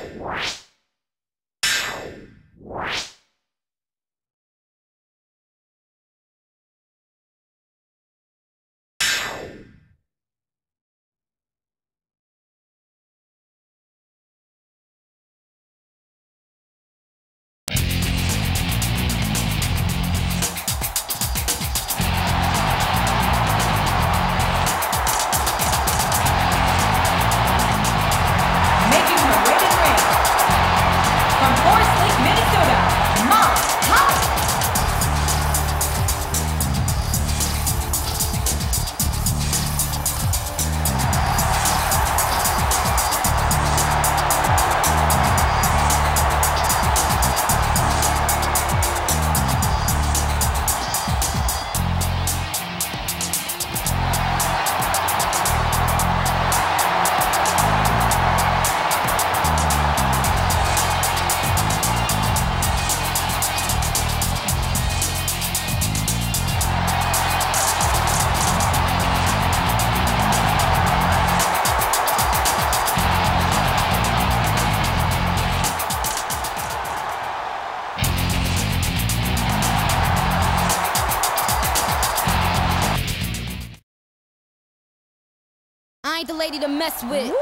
I ain't the lady to mess with.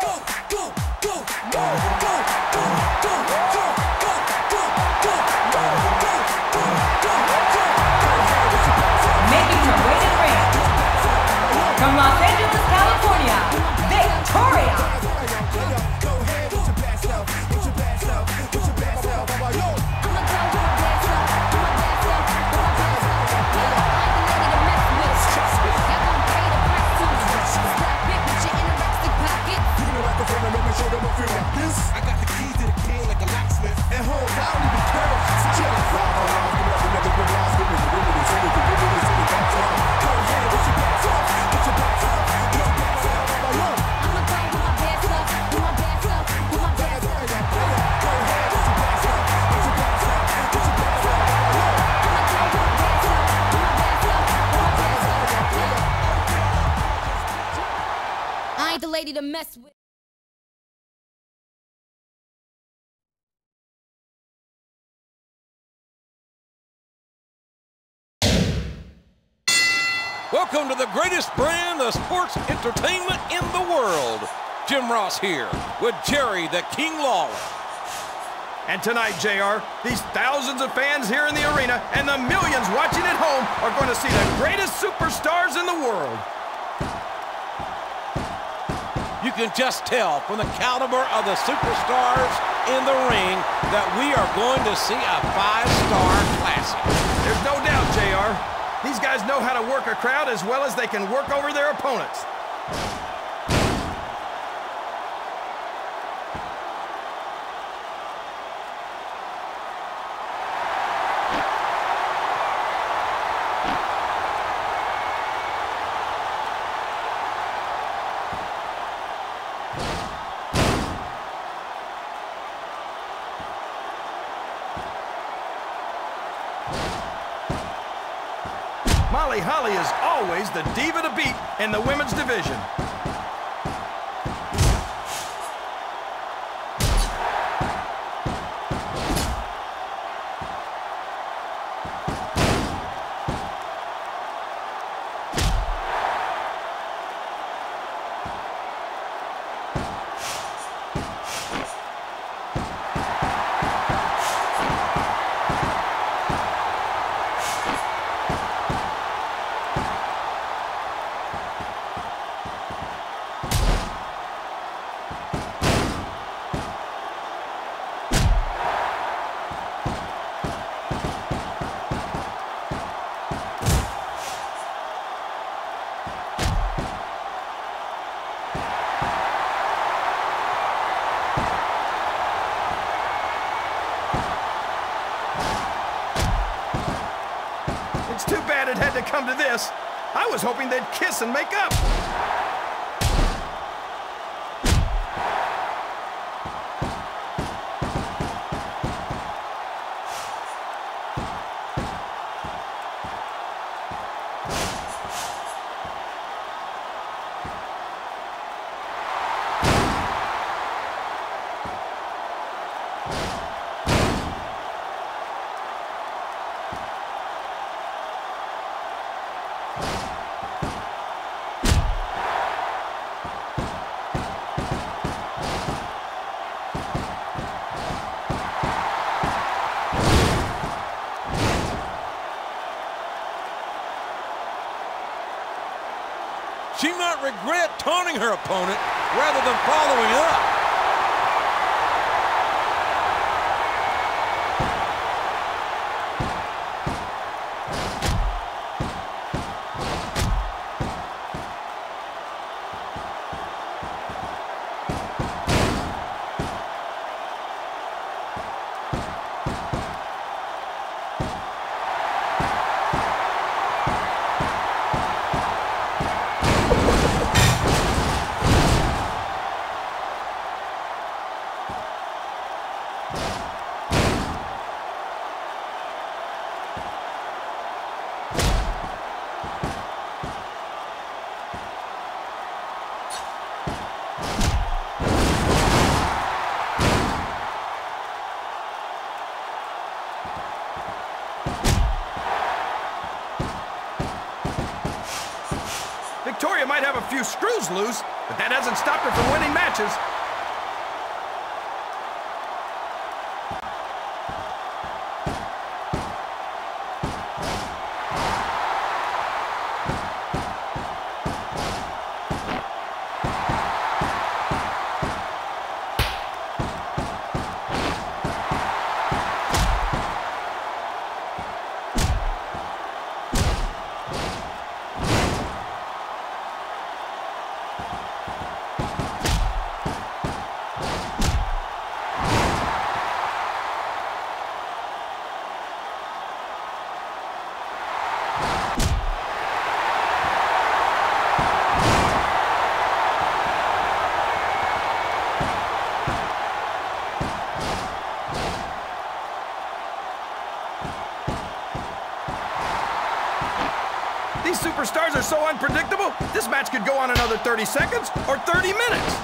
Making her way to the ring, from Los Angeles, California, Victoria. I got the keys to the king like a locksmith. And hold, I don't even care. Go ahead, put your backs up. Put your backs up. I'ma go with my best up. Do my best up. Do my best up. Go ahead, put your backs up. Put your backs up. Put your backs up. I'ma go with my best up. Do my best up. Do my best up. I ain't the lady to mess with. Welcome to the greatest brand of sports entertainment in the world. Jim Ross here with Jerry the King Lawler. And tonight, JR, these thousands of fans here in the arena and the millions watching at home are going to see the greatest superstars in the world. You can just tell from the caliber of the superstars in the ring that we are going to see a five-star classic. There's no doubt, JR. These guys know how to work a crowd as well as they can work over their opponents. Molly Holly is always the diva to beat in the women's division. It's too bad it had to come to this. I was hoping they'd kiss and make up. taunting her opponent rather than following up. Victoria might have a few screws loose, but that hasn't stopped her from winning matches. These superstars are so unpredictable, this match could go on another 30 seconds or 30 minutes.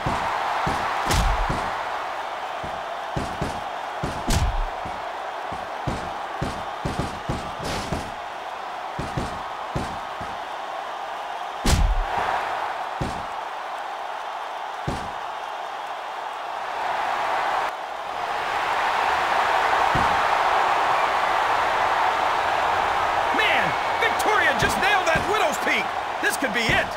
Just nailed that widow's peak. This could be it.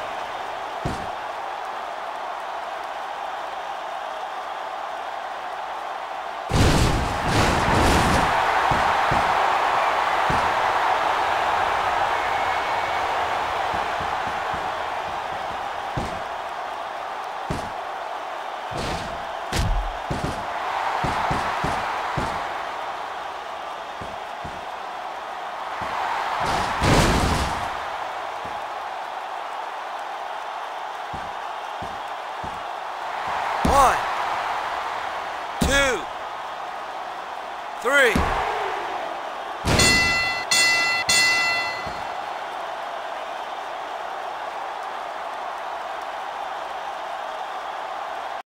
One, two, three.